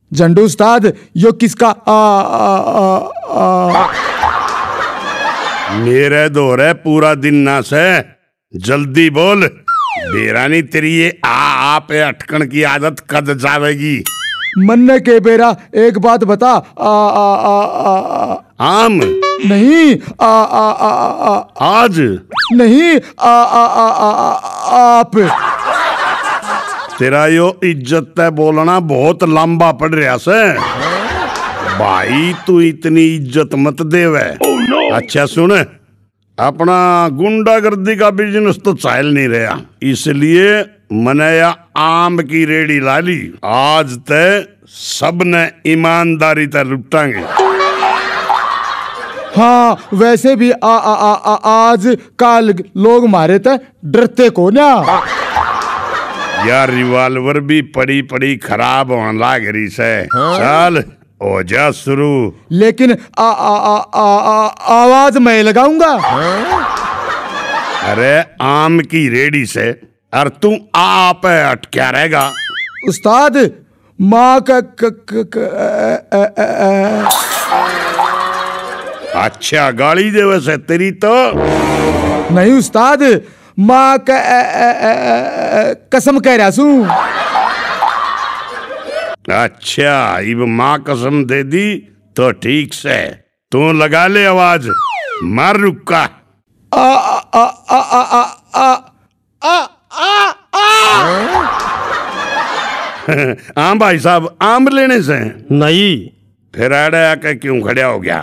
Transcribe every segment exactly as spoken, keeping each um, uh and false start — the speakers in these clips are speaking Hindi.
झंडू उस्ताद यो किसका आ, आ, आ, आ, मेरे दोरे पूरा दिन ना से जल्दी बोल। बेरानी तेरी ये आ आ पे अटकन की आदत कद जावेगी। मन्ने के बेरा एक बात बता। आ, आ, आ, आ, आ, आम नहीं आ, आ, आ, आ, आ, आज नहीं आ, आ, आ, आ, आ, आप तेरा यो इज्जत ते बोलना बहुत लंबा पड़ रहा से भाई। तू इतनी इज्जत मत देवे। oh, no. अच्छा सुन, अपना गुंडागर्दी का बिजनेस तो चाल नहीं रहा, इसलिए मैंने या आम की रेडी ला ली। आज ते सबने ईमानदारी ते लुटांगे। हाँ वैसे भी आ, आ, आ, आ, आज काल लोग मारे थे डरते को ना। यार रिवाल्वर भी पड़ी पड़ी खराब होने लाग रही से। चल हो जा शुरू। लेकिन आ, आ, आ, आ, आ, आवाज मैं लगाऊंगा। अरे आम की रेडी से और तू आ पे अटक्या रहेगा। उस्ताद माँ का क, क, क, आ, आ, आ, अच्छा गाली दे वैसे तेरी तो नहीं उस्ताद, माँ का आ, आ, आ, आ, कसम कह रहा हूँ। अच्छा इब माँ कसम दे दी तो ठीक से। तू लगा ले आवाज, मार रुका। आ आ आ आ आ आ आ आ आ आम भाई साहब आम लेने से नहीं। फिर आड़े आके क्यों खड़ा हो गया?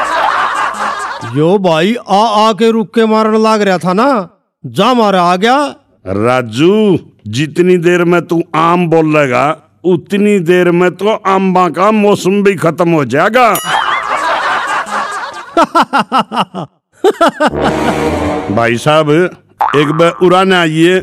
यो भाई आ आ के रुक के मारने लाग रहा था ना, जा मारा आ गया। राजू जितनी देर में तू आम बोलेगा उतनी देर में तो आम्बा का मौसम भी खत्म हो जाएगा। भाई साहब एक बार उड़ाने आइए।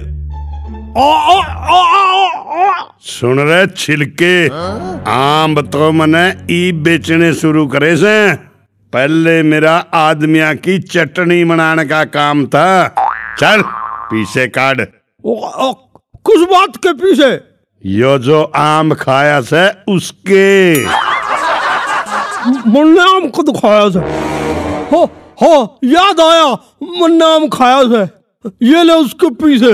सुन रहे छिलके, आम तो मैंने ई बेचने शुरू करे से पहले मेरा आदमिया की चटनी बनाने का काम था। चल पीछे काट। कुछ बात के पीछे? यो जो आम खाया से उसके मन्ने आम खुद खाया से। हो हो याद आया, मन्ने आम खाया से। ये ले उसके पीछे।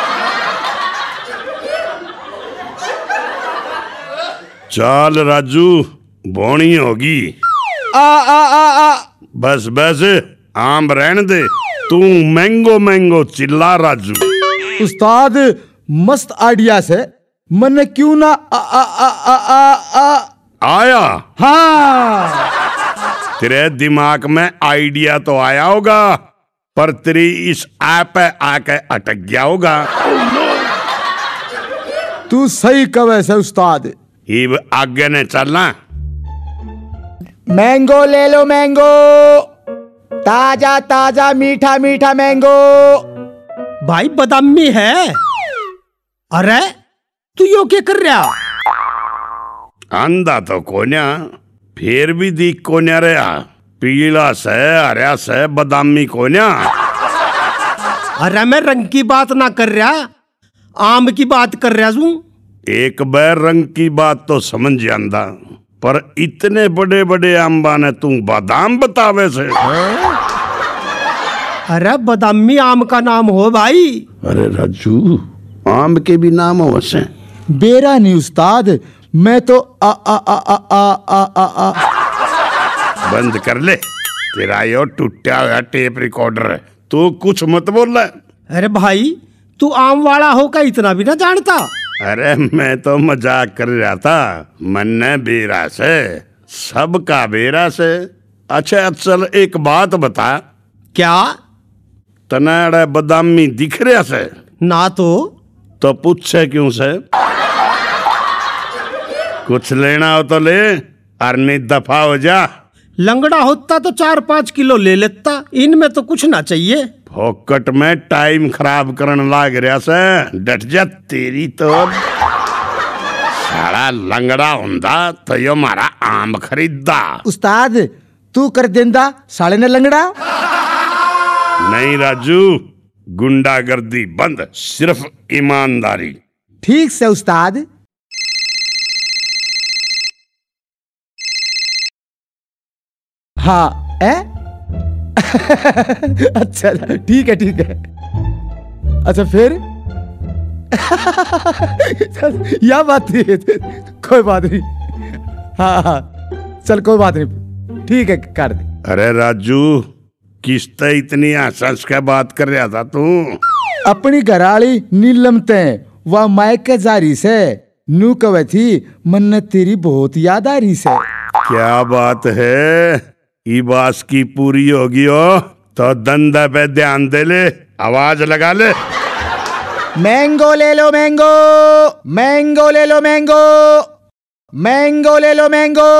चल राजू बोनी होगी। आ आ आ आ बस बस आम रहने दे, तू मैंगो मैंगो चिल्ला राजू। उस्ताद मस्त आइडिया से मन क्यों ना आ आ आ आ आ आ आया? हाँ तेरे दिमाग में आइडिया तो आया होगा पर तेरी इस ऐप पे आके अटक गया होगा। तू सही कवे से उस्ताद। इब आगे ने चलना। मैंगो ले लो मैंगो, ताजा ताजा मीठा मीठा मैंगो। भाई बदामी है। अरे तू यो क्या कर रहा? अंधा तो कोन्या, फिर भी दिख कोन्या रहा। पीला से हरा से बदामी कोन्या। अरे मैं रंग की बात ना कर रहा, आम की बात कर रहा हूँ। एक बार रंग की बात तो समझ जांदा, पर इतने बड़े बड़े आम्बा ने तू बादाम बतावे से। अरे बदामी आम का नाम हो भाई। अरे राजू आम के भी नाम हो से। बेरा नहीं उस्ताद, मैं तो आ आ आ आ आ आ आ आ बंद कर ले, तेरा यो टूटा हुआ टेप रिकॉर्डर है, तू कुछ मत बोल रहा। अरे भाई तू आम वाला होकर इतना भी ना जानता। अरे मैं तो मजाक कर रहा था, मन्ने बेरा से सबका बेरा से। अच्छा चल एक बात बता, क्या? तनाड़ा बदामी दिख रहा से? ना तो तो पूछे क्यों से? कुछ लेना हो तो ले, अरनी दफा हो जा। लंगड़ा होता तो चार पाँच किलो ले लेता, इनमें तो कुछ ना चाहिए। फोकट में टाइम खराब करने लाग रहा से, डट जा तेरी तो। सारा लंगड़ा हुंदा तो यो मारा आम खरीदा। उस्ताद तू कर देंदा साले ने लंगड़ा। नहीं राजू, गुंडागर्दी बंद, सिर्फ ईमानदारी। ठीक से उस्ताद। हाँ ए? अच्छा ठीक है ठीक है। अच्छा फिर यह बात नहीं, कोई बात नहीं। हाँ हाँ चल कोई बात नहीं, ठीक है कर दे। अरे राजू किस्त इतनी हंस हंस के बात कर रहा था तू? अपनी घराली नीलम ते वह मायके जारी से नू कवे थी मन तेरी बहुत याद आ रही से। क्या बात है, ये बात की पूरी होगी हो तो धंधा पे ध्यान दे ले, आवाज लगा ले। मैंगो ले लो मैंगो, मैंगो ले लो मैंगो, मैंगो ले लो मैंगो,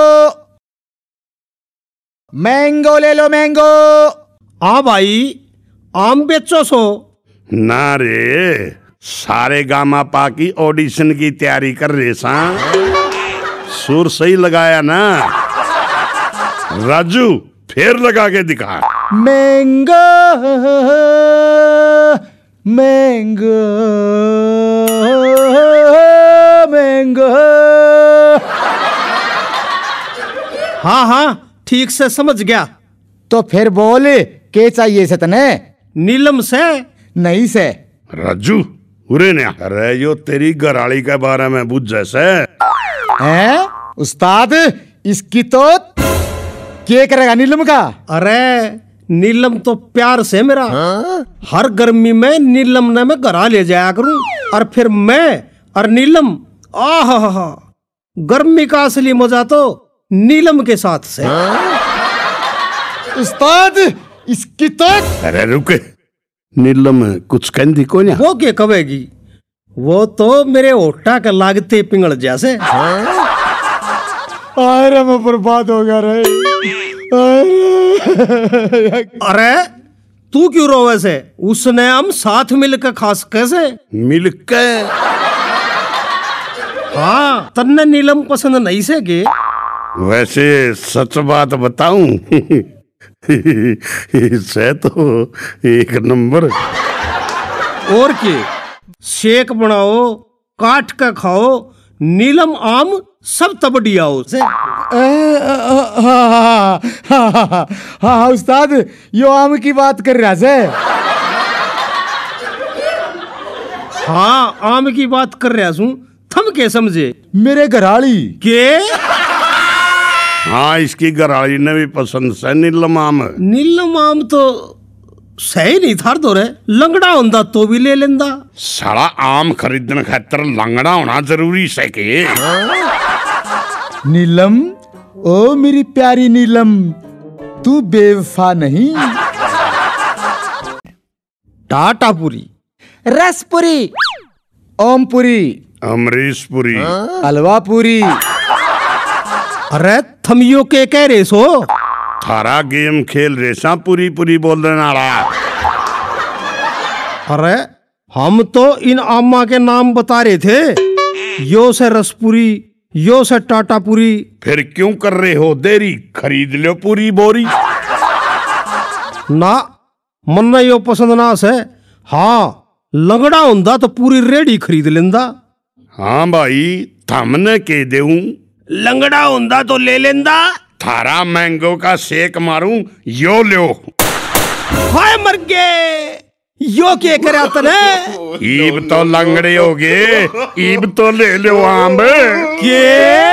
मैंगो ले लो मैंगो। हाँ भाई आम बेचो सो। ना रे, सारे गामा पा की ऑडिशन की तैयारी कर रहे सा। सुर सही लगाया ना राजू, फिर लगा के दिखा। Mango mango mango. हाँ हाँ ठीक से समझ गया। तो फिर बोल के चाहिए से तने? नीलम से नहीं से। राजू उरे ने, अरे यो तेरी घराली के बारे में बुझ जैसे हैं उस्ताद, इसकी तो क्या करेगा नीलम का? अरे नीलम तो प्यार से मेरा। हाँ? हर गर्मी में नीलम ने मैं घरा ले जाया करूं, और फिर मैं और नीलम आहा गर्मी का असली मजा तो नीलम के साथ से। हाँ? उस्ताद इसकी तो। अरे रुक, नीलम कुछ कहती को ना? वो क्या कहेगी, वो तो मेरे ओटा के लागते पिंगल जैसे। हाँ? अरे मैं बर्बाद हो गया रे। अरे तू क्यों रो वैसे, उसने हम साथ मिलकर खास कैसे? मिलकर? हाँ तन्ने नीलम पसंद नहीं से के? वैसे सच बात बताऊं से तो एक नंबर। और के शेक बनाओ, काट का खाओ, नीलम आम सब तबड़िया हो से। हाँ हाँ उस्ताद यो आम की बात कर रहा से। हाँ आम की बात कर रहा हूँ, थम के समझे? मेरे घराली के? हाँ इसकी घराली ने भी पसंद से नीलम आम। नीलम आम तो सही नहीं था तो रे, लंगड़ा होंदा तो भी ले लेंदा। साला आम खरीदने खातर लंगड़ा होना जरूरी से के? नीलम ओ मेरी प्यारी नीलम, तू बेवफा नहीं। टाटापुरी, रसपुरी, ओमपुरी, अमरीशपुरी, हलवापुरी। अरे थमियो के कह रहे सो? थारा गेम खेल रेसा पूरी पूरी बोलने वाला। अरे हम तो इन आमा के नाम बता रहे थे, यो से रसपुरी, यो से टाटापुरी। फिर क्यों कर रहे हो देरी, खरीद लो पूरी बोरी। ना मन यो पसंद ना से। हाँ लंगड़ा होंदा तो पूरी रेडी खरीद लेंदा। हाँ भाई थमने के देऊं, लंगड़ा होंदा तो ले लेंदा। थारा मैंगो का शेक मारूं, यो लो। हाय मर गए, यो क्या करे तने? ईब तो लंगड़े हो गए, ईब तो ले लो आम के?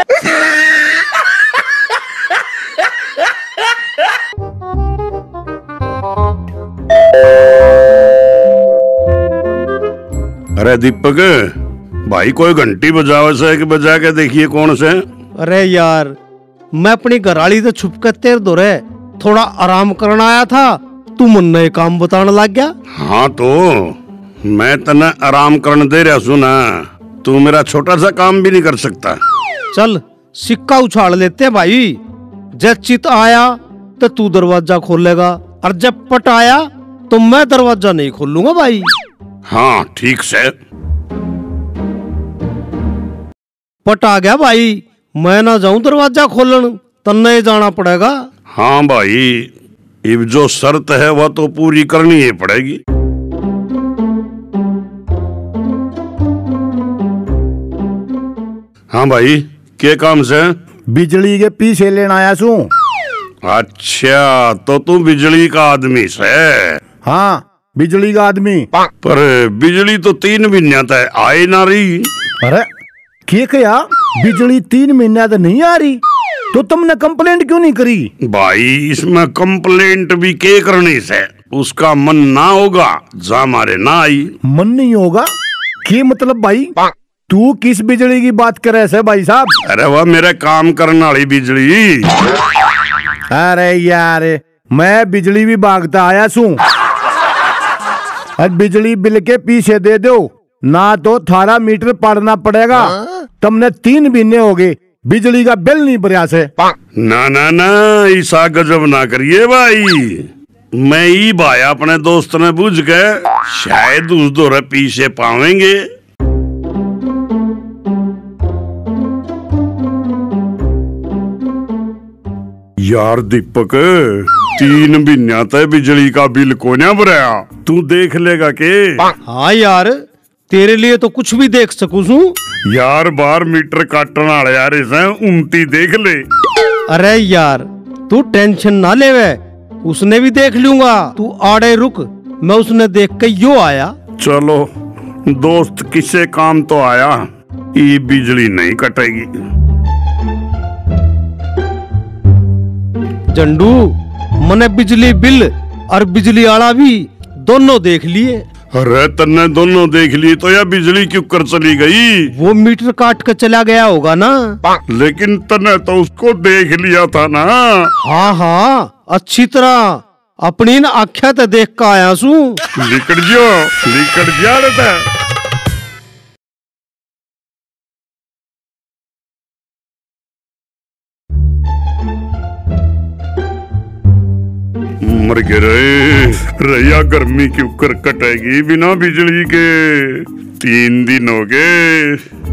अरे दीपक भाई कोई घंटी बजावे से कि बजा के देखिए कौन से? अरे यार मैं अपनी घरवाली तो छुप कर तेर दो रे, थोड़ा आराम करना आया था, तू मुन्ना ये काम बताने लग गया। हाँ तो मैं तना आराम करने दे रहा हूँ ना, तू मेरा छोटा सा काम भी नहीं कर सकता। चल सिक्का उछाल लेते भाई, जब चित आया तो तू दरवाजा खोलेगा, और जब पट आया तो मैं दरवाजा नहीं खोलूंगा भाई। हाँ ठीक से। पट आ गया भाई, मैं ना जाऊं दरवाजा खोलन, तन्ने जाना पड़ेगा। हाँ भाई अब जो शर्त है वह तो पूरी करनी ही पड़ेगी। हाँ भाई के काम से? बिजली के पीछे लेना आया सू। अच्छा, तो तू बिजली का आदमी से? हाँ, बिजली का आदमी। पर बिजली तो तीन महीना तक आए ना रही। अरे क्या क्या, बिजली तीन महीना तो नहीं आ रही, तो तुमने कंप्लेंट क्यों नहीं करी? भाई इसमें कंप्लेंट भी के करने से? उसका मन ना होगा जा हमारे ना आई। मन नहीं होगा? क्या मतलब भाई? तू किस बिजली की बात कर रहे भाई साहब? अरे वह मेरे काम करने वाली बिजली। अरे यार, मैं बिजली विभाग से आया छू। बिजली बिल के पीछे दे दो, ना तो थारा मीटर पढ़ना पड़ेगा। तुमने तीन महीने हो गए बिजली का बिल नहीं भरा से। ना ना ना, ऐसा गजब ना करिए भाई। मैं ही भाई अपने दोस्त ने बुझ के शायद उस दौरे पीछे पावेंगे। यार दीपक, तीन महीना तक बिजली का बिल को ना भराया, तू देख लेगा के? हाँ यार, तेरे लिए तो कुछ भी देख सकूं। यार बार मीटर काटने वाले यार इसे उमती देख ले। अरे यार तू टेंशन ना ले, वे उसने भी देख लूंगा। तू आड़े रुक, मैं उसने देख के यो आया। चलो दोस्त, किसे काम तो आया। ये बिजली नहीं कटेगी। जंडू, मैंने बिजली बिल और बिजली आला भी दोनों देख लिए। अरे तन्ने दोनों देख ली तो यह बिजली क्यों कर चली गई? वो मीटर काट के चला गया होगा ना। लेकिन तन्ने तो उसको देख लिया था ना। हाँ हाँ, अच्छी तरह अपनी न आख्या ते देख के आया सू। लिकड़ जो लिकड़ जा रहा। मर गए रे रैया, गर्मी क्यों कर कटेगी बिना बिजली के? तीन दिन हो गए।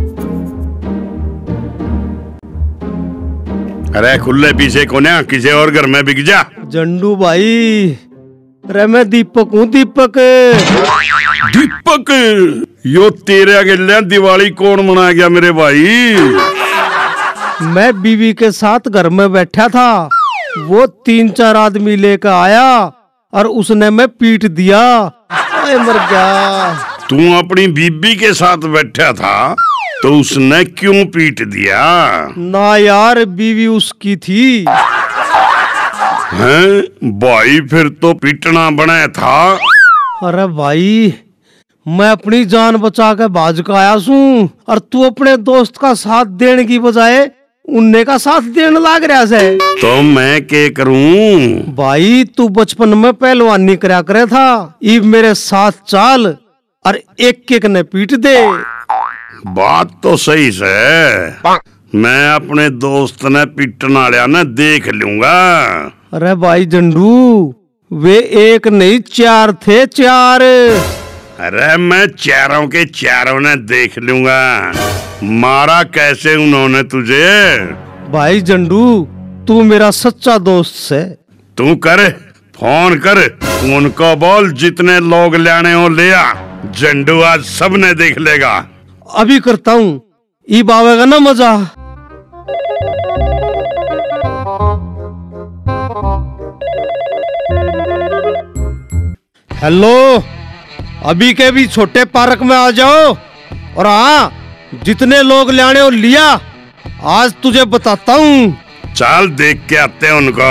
अरे खुले पीछे को ना, किसी और घर में बिक जा। जंडू भाई, रे मैं दीपक हूँ। दीपक दीपक, यो तेरे अगले दिवाली कौन मना गया मेरे भाई? मैं बीवी के साथ घर में बैठा था, वो तीन चार आदमी लेकर आया और उसने मैं पीट दिया। अरे मर गया। तू अपनी बीबी के साथ बैठा था तो उसने क्यों पीट दिया? ना यार, बीवी उसकी थी। हैं भाई, फिर तो पीटना बने था। अरे भाई, मैं अपनी जान बचा के बाज का आया हूँ और तू अपने दोस्त का साथ देने की बजाय उन्ने का साथ देने लाग रहा से। तो मैं क्या करूं? भाई तू बचपन में पहलवानी करा करे था, इब मेरे साथ चाल और एक एक ने पीट दे। बात तो सही से, मैं अपने दोस्त ने पीटने वाले ने देख लूंगा। अरे भाई जंडू, वे एक नहीं चार थे, चार। अरे मैं चारों के चारों ने देख लूंगा। मारा कैसे उन्होंने तुझे? भाई जंडू, तू मेरा सच्चा दोस्त है। तू कर फोन कर, उनको बोल जितने लोग लाने हो ले आ। जंडू आज सबने देख लेगा। अभी करता हूँ, ई आवेगा ना मजा। हेलो, अभी के भी छोटे पार्क में आ जाओ और हाँ, जितने लोग लाने हो लिया। आज तुझे बताता हूँ। चल देख के आते हैं उनको।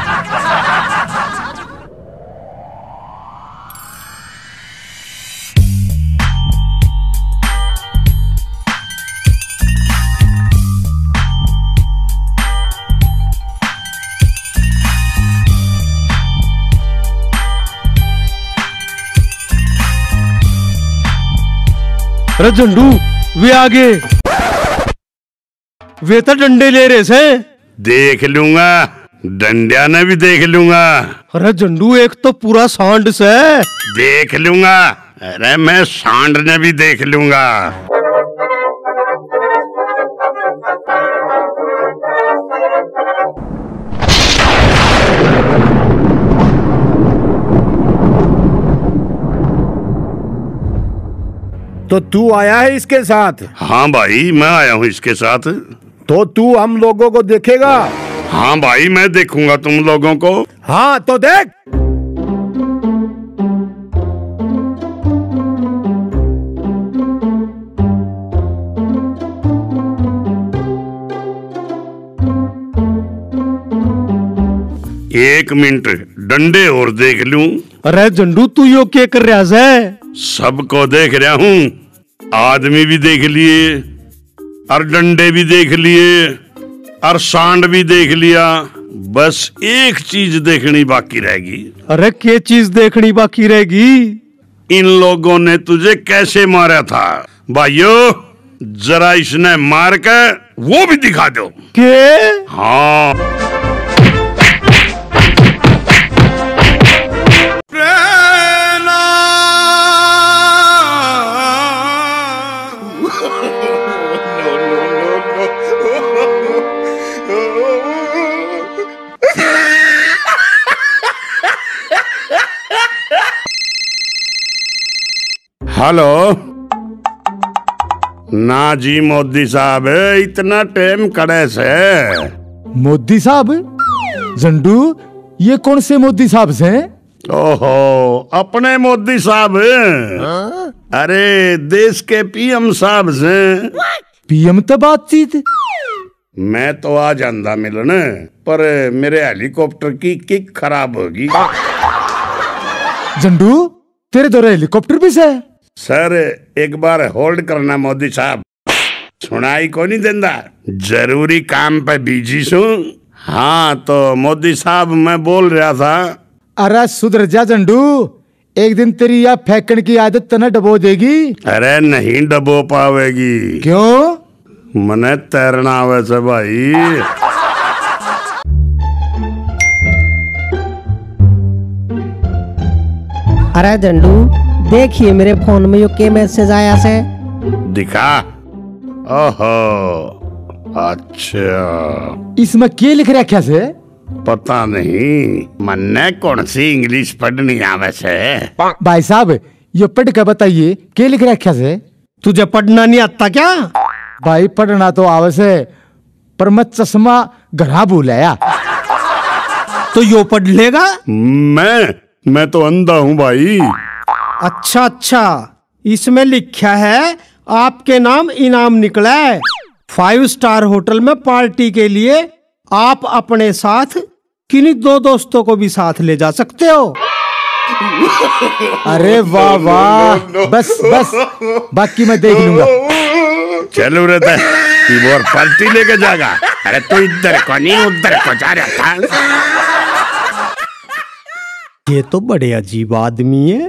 अरे झंडू, वे आगे, वे तो डंडे ले रहे से। देख लूंगा, डंडिया ने भी देख लूंगा। अरे झंडू, एक तो पूरा सांड से। देख लूंगा। अरे मैं सांड ने भी देख लूंगा। तो तू आया है इसके साथ? हाँ भाई, मैं आया हूँ इसके साथ। तो तू हम लोगों को देखेगा? हाँ भाई, मैं देखूंगा तुम लोगों को। हाँ तो देख। एक मिनट, डंडे और देख लूं। अरे झंडू, तू यो क्या कर रहा है? सबको देख रहा हूँ। आदमी भी देख लिए और डंडे भी देख लिए और सांड भी देख लिया। बस एक चीज देखनी बाकी रहेगी। अरे क्या चीज देखनी बाकी रहेगी? इन लोगों ने तुझे कैसे मारा था भाइयों? जरा इसने मार के वो भी दिखा दो। के? हाँ। हेलो। ना जी मोदी साहब, इतना टाइम कड़े से? मोदी साहब? झंडू, ये कौन से मोदी साहब से? ओहो, अपने मोदी साहब। अरे देश के पीएम साहब से। पीएम तो बातचीत। मैं तो आ जांदा मिलने, पर मेरे हेलीकॉप्टर की किक खराब होगी। झंडू, तेरे दो हेलीकॉप्टर भी से? सर एक बार होल्ड करना मोदी साहब, सुनाई को नहीं देंदा, जरूरी काम पे बिजी सू। हाँ तो मोदी साहब, मैं बोल रहा था। अरे सुधर जा झंडू, एक दिन तेरी यह फेंकन की आदत तना डबो देगी। अरे नहीं डबो पावेगी। क्यों? मने तैरना आवे से भाई। अरे झंडू, देखिए मेरे फोन में यो के मैसेज आया से। दिखा? ओहो, अच्छा। इसमें क्या लिख रखा से? पता नहीं, मन्ने कौन सी इंग्लिश पढ़नी आवे से। भाई साहब, ये पढ़ के बताइए क्या लिख रखा से? तुझे पढ़ना नहीं आता क्या? भाई पढ़ना तो आवे से, पर मैं चश्मा घरा भूलाया। तो यो पढ़ लेगा? मैं मैं तो अंधा हूँ भाई। अच्छा अच्छा, इसमें लिखा है आपके नाम इनाम निकला है। फाइव स्टार होटल में पार्टी के लिए आप अपने साथ किन्हीं दो दोस्तों को भी साथ ले जा सकते हो। अरे वाह वाह, बस बस, बाकी मैं देख लूंगा। चलो रहता है, और पार्टी लेके जाएगा। अरे तू इधर को नहीं उधर को जा रहा था। ये तो बड़े अजीब आदमी है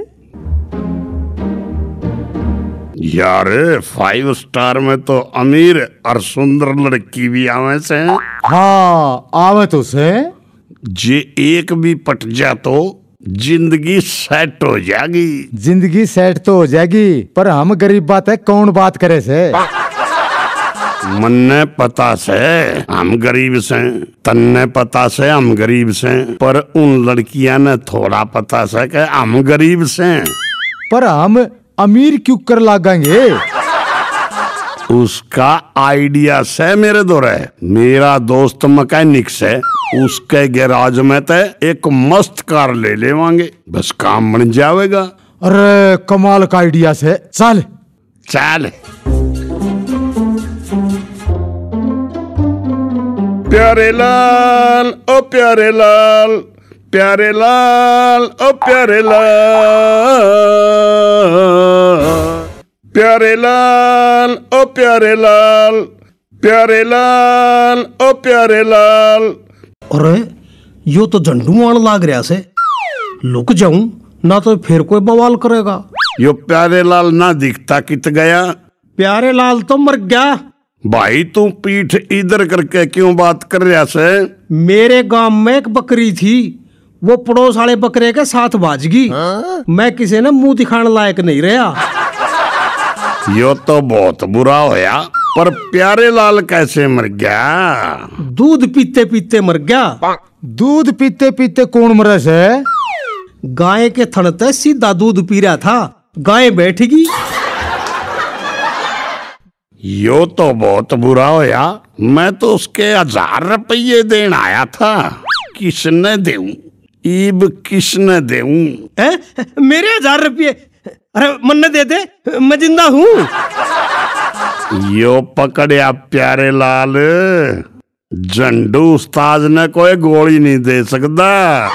यार। फाइव स्टार में तो अमीर और सुंदर लड़की भी आवे से। हाँ आवे तो से। जे एक भी पट जा तो जिंदगी सेट हो जाएगी। जिंदगी सेट तो हो जाएगी, पर हम गरीब बात है, कौन बात करे से? मन्ने पता से हम गरीब से, तन्ने पता से हम गरीब से, पर उन लड़कियां ने थोड़ा पता से कि हम गरीब से। पर हम अमीर क्यों कर लागेंगे? उसका आइडिया से मेरे दो रहे। मेरा दोस्त मैकेनिक से, उसके गैराज में ते एक मस्त कार ले लेवांगे, बस काम बन जाएगा। अरे कमाल का आइडिया से, चल चल। प्यारे लाल ओ प्यारे लाल, प्यारे लाल ओ प्यारे लाल, प्यारे लाल ओ प्यारे लाल, प्यारे लाल ओ प्यारे लाल। अरे यो तो झंडू आन लाग रहा से। लुक जाऊं ना तो फिर कोई बवाल करेगा। यो प्यारे लाल ना दिखता कित गया? प्यारे लाल तो मर गया। भाई तू पीठ इधर करके क्यों बात कर रहा से? मेरे गांव में एक बकरी थी, वो पड़ोस वाले बकरे के साथ भाज गई। मैं किसी ने मुंह दिखाने लायक नहीं रहा। यो तो बहुत बुरा होया, पर प्यारे लाल कैसे मर गया? दूध पीते पीते मर गया। दूध पीते पीते कौन मरा से? गाय के थन ते सीधा दूध पी रहा था, गाय बैठ गई। यो तो बहुत बुरा होया, मैं तो उसके हजार रुपये देन आया था। किसने देऊं, इब किसने देऊं? हैं? मेरे हजार रुपये? अरे मन्ने दे दे, मैं जिंदा हूँ। यो पकड़या प्यारे लाल, झंडू उस्ताद ने कोई गोली नहीं दे सकता।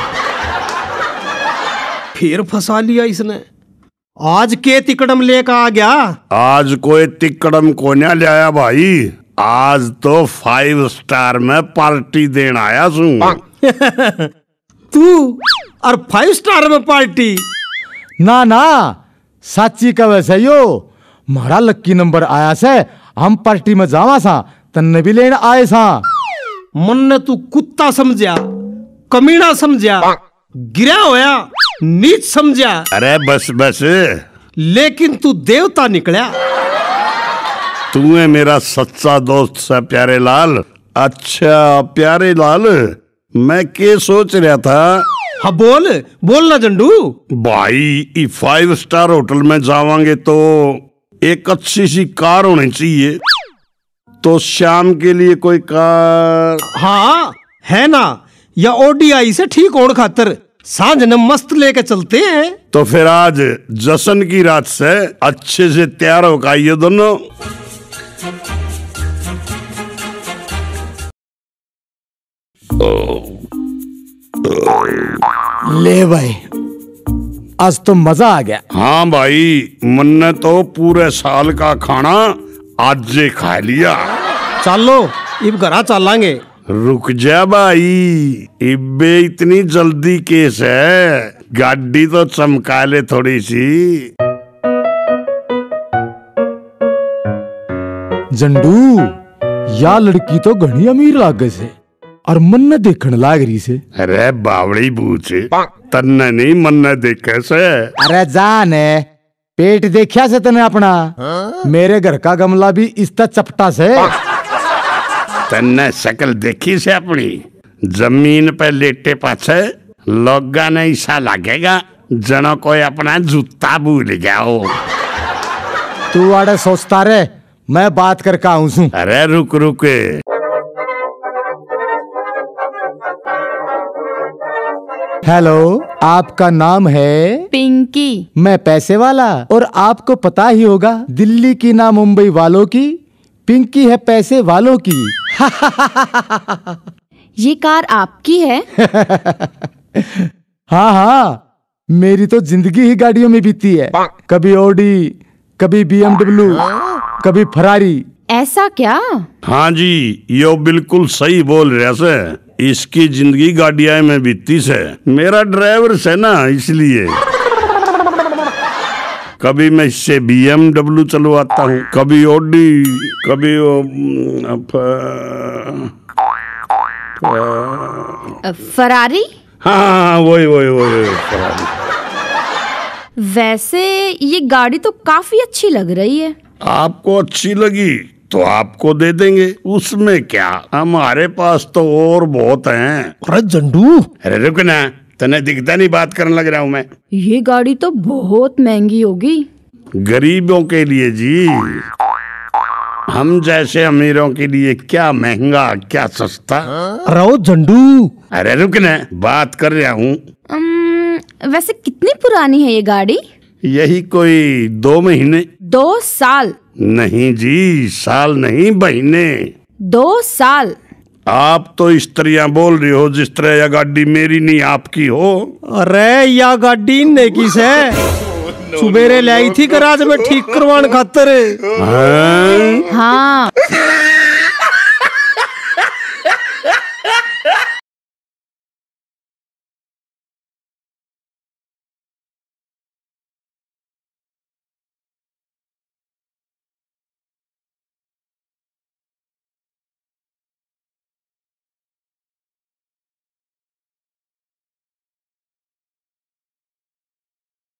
फिर फंसा लिया इसने। आज के तिकड़म लेकर आ गया? आज कोई तिकड़म को नहीं लाया भाई, आज तो फाइव स्टार में पार्टी देन आया सू। तू और फाइव स्टार में पार्टी? ना ना, साची का वैसे यो मारा लक्की नंबर आया से, हम पार्टी में जावा सा, तन्ने भी लेने आए सा। मन ने तू कुत्ता समझा, कमीना समझा, गिरा होया नीच समझा। अरे बस बस, लेकिन तू देवता निकला। तू है मेरा सच्चा दोस्त सा प्यारे लाल। अच्छा प्यारे लाल, मैं के सोच रहा था? हाँ बोल, बोल ना झंडू। भाई ई फाइव स्टार होटल में जावांगे तो एक अच्छी सी कार होनी चाहिए, तो शाम के लिए कोई कार? हाँ है ना, या ओडीआई से ठीक होने खातर सांझ न मस्त लेके चलते हैं। तो फिर आज जश्न की रात से अच्छे से तैयार होकर आइए दोनों। ले भाई, आज तो मजा आ गया। हाँ भाई, मन्ने तो पूरे साल का खाना आज जे खा लिया। चलो इब घरा चलांगे। रुक जा भाई, इब्बे इतनी जल्दी केस है, गाड़ी तो चमका ले थोड़ी सी। झंडू, या लड़की तो घनी अमीर लागे से और मन न देखने लाग रही से। अरे बावड़ी बूचे, तन्ने नहीं मन्ने देखे से। अरे जाने, पेट देखा से तने अपना? मेरे घर का गमला भी इस चपटा से। तन्ने शकल देखी से अपनी? जमीन पे लेटे पाछे लोगा ने ऐसा लगेगा जनो कोई अपना जूता भूल गया हो। तू आड़े सोचता रे, मैं बात करके आऊं सू। अरे रुक रुक, हेलो, आपका नाम है? पिंकी। मैं पैसे वाला, और आपको पता ही होगा दिल्ली की ना मुंबई वालों की, पिंकी है पैसे वालों की। ये कार आपकी है? हाँ हाँ, मेरी तो जिंदगी ही गाड़ियों में बीती है। कभी ओडी, कभी बीएमडब्ल्यू, कभी फरारी। ऐसा क्या? हाँ जी, यो बिल्कुल सही बोल रहा से। इसकी जिंदगी गाड़ियां में बीती से। मेरा ड्राइवर से ना, इसलिए कभी मैं इससे बीएमडब्ल्यू चलवाता हूँ, कभी ओडी, कभी ओ, फरारी। हाँ हाँ वही वही वही फरारी। वैसे ये गाड़ी तो काफी अच्छी लग रही है। आपको अच्छी लगी तो आपको दे देंगे, उसमें क्या, हमारे पास तो और बहुत हैं। अरे झंडू, अरे रुक ना, तने दिखता नहीं बात करने लग रहा हूँ मैं। ये गाड़ी तो बहुत महंगी होगी। गरीबों के लिए जी, हम जैसे अमीरों के लिए क्या महंगा क्या सस्ता। रहो झंडू। अरे रुक ना, बात कर रहा हूँ। वैसे कितनी पुरानी है ये गाड़ी? यही कोई दो महीने। दो साल? नहीं जी, साल नहीं, महीने। दो साल? आप तो स्त्रियां बोल रही हो जिस तरह यह गाड़ी मेरी नहीं आपकी हो। अरे या गाड़ी ने किस है, सुबेरे लाई थी गराज में ठीक करवाने खातर। हाँ? हाँ।